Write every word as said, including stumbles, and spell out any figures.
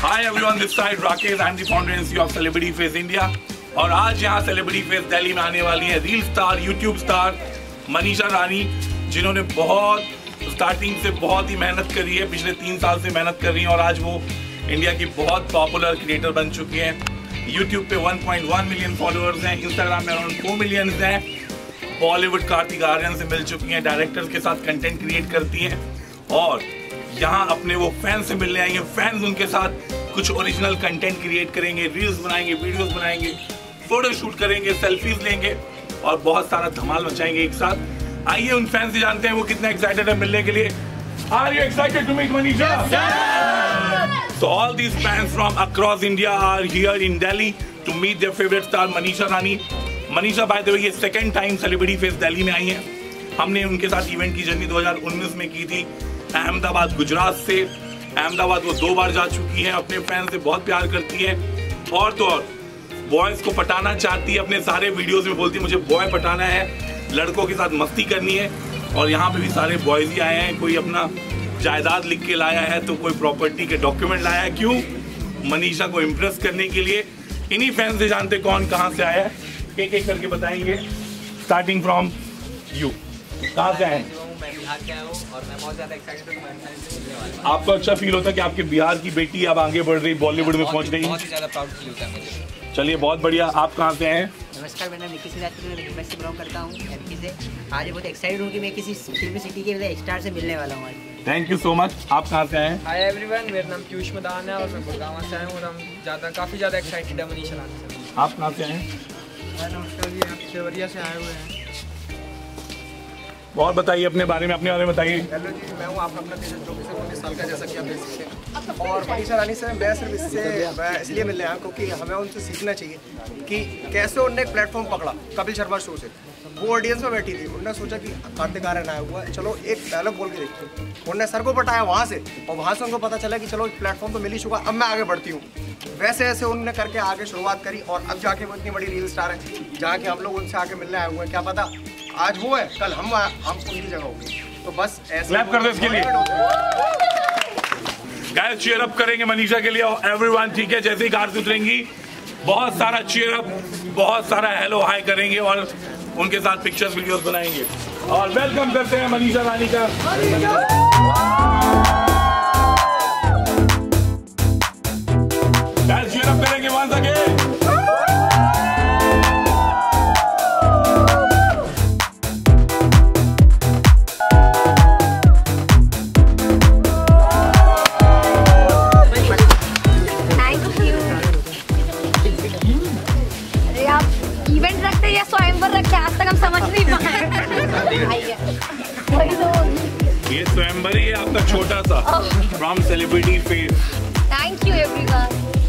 Hi everyone, this side Rakesh. I'm the founder and C E O of Celebrity Face India. और आज यहाँ celebrity face Delhi में आने वाली है reel star, YouTube star Manisha Rani, जिन्होंने बहुत स्टार्टिंग से बहुत ही मेहनत करी है, पिछले तीन साल से मेहनत कर रही हैं और आज वो इंडिया की बहुत पॉपुलर क्रिएटर बन चुकी हैं। यूट्यूब पे one point one million followers हैं, इंस्टाग्राम में अराउंड फोर मिलियन हैं। बॉलीवुड कार्तिक आर्यन से मिल चुकी हैं, डायरेक्टर्स के साथ कंटेंट क्रिएट करती हैं और यहाँ अपने वो फैंस से मिलने आएंगे। फैंस उनके साथ कुछ ओरिजिनल कंटेंट क्रिएट करेंगे, रील्स बनाएंगे, वीडियोस बनाएंगे, फोटो शूट करेंगे, सेल्फीज लेंगे और बहुत सारा धमाल मचाएंगे एक साथ। आइए उन फैंस से जानते हैं वो कितने एक्साइटेड है मिलने के लिए। Are you excited to meet Manisha? Yes! So all these fans from across India are here in Delhi to meet their favorite star Manisha Rani. Manisha by the way ये second time Celebrity Face Delhi में आई हैं। हमने उनके साथ event की journey दो हज़ार उन्नीस में की थी अहमदाबाद गुजरात से। अहमदाबाद वो दो बार जा चुकी हैं, अपने फैन से बहुत प्यार करती है और तो और बॉयज को पटाना चाहती है। अपने सारे वीडियोस में बोलती है मुझे बॉय पटाना है, लड़कों के साथ मस्ती करनी है। और यहाँ पे भी सारे बॉयज ही आए हैं, कोई अपना जायदाद लिख के लाया है तो कोई प्रॉपर्टी के डॉक्यूमेंट लाया है। क्यों? मनीषा को इम्प्रेस करने के लिए। इन्हीं फैन से जानते कौन कहाँ से आया है, एक एक करके बताएंगे। स्टार्टिंग फ्रॉम यू, कहाँ से आए हैं? और मैं बहुत ज़्यादा एक्साइटेड हूं। आपको अच्छा फील होता है कि आपके बिहार की बेटी अब आगे बढ़ रही, बॉलीवुड में पहुंच रही? बहुत ही ज़्यादा प्राउड फील होता है मुझे। चलिए बहुत बढ़िया। आप कहाँ से हैं? नमस्कार, मेरा नाम निकी सिंह है, मैं से बिलोंग करता हूँ एमपी से। आज बहुत एक्साइटेड हूँ कि मैं किसी फिल्म सिटी के स्टार से मिलने वाला हूँ आज। Thank you so much. आप कहाँ से हैं? हाय एवरीवन, मेरा नाम पीयूष मदान है और मैं गुड़गांव से आया हूँ और हम ज़्यादा काफ़ी ज़्यादा एक्साइटेड है मनीषा रानी से। आप कहाँ से हैं? नमस्कार जी, हम सेवरिया से आए हुए हैं। और बताइए अपने बारे में, अपने बारे में बताइए। हेलो जी, मैं हूँ आपका अपना तेजस जो कि उन्नीस साल का, जैसा कि आप देख सकते हैं। और मनीषा रानी से मैं सिर्फ इससे मैं इसलिए मिलने आया क्योंकि हमें उनसे सीखना चाहिए कि कैसे उन्होंने एक प्लेटफॉर्म पकड़ा कपिल शर्मा शो से। वो ऑडियंस में बैठी थी, उन्होंने सोचा कि कार्तिक आर्यन आया हुआ है, चलो एक डायलॉग बोल के देखते हैं। उन्होंने सर को पटाया वहाँ से और वहाँ से उनको पता चला कि चलो प्लेटफॉर्म तो मिल ही चुका, अब मैं आगे बढ़ती हूँ। वैसे ऐसे उन्होंने करके आगे शुरुआत करी और अब जाके वो इतनी बड़ी रील स्टार है जहाँ के हम लोग उनसे आके मिलने आए हुए हैं। क्या पता आज वो है, कल हम हम उनकी जगह होंगे। तो बस ऐसे क्लैप कर दो इसके लिए। गाइस चीयर अप करेंगे मनीषा के लिए और एवरीवन, ठीक है? जैसे ही कार से उतरेंगी बहुत सारा चीयर अप, बहुत सारा हेलो हाय करेंगे और उनके साथ पिक्चर्स वीडियोस बनाएंगे। और वेलकम करते हैं मनीषा रानी का। गाइस चीयर अप करेंगे वहां से। इवेंट रखते हैं या स्वयंवर रखते हैं, आज तक हम समझ नहीं पाए। ये स्वयंवर ही है आपका छोटा सा from celebrity face. Thank you everyone.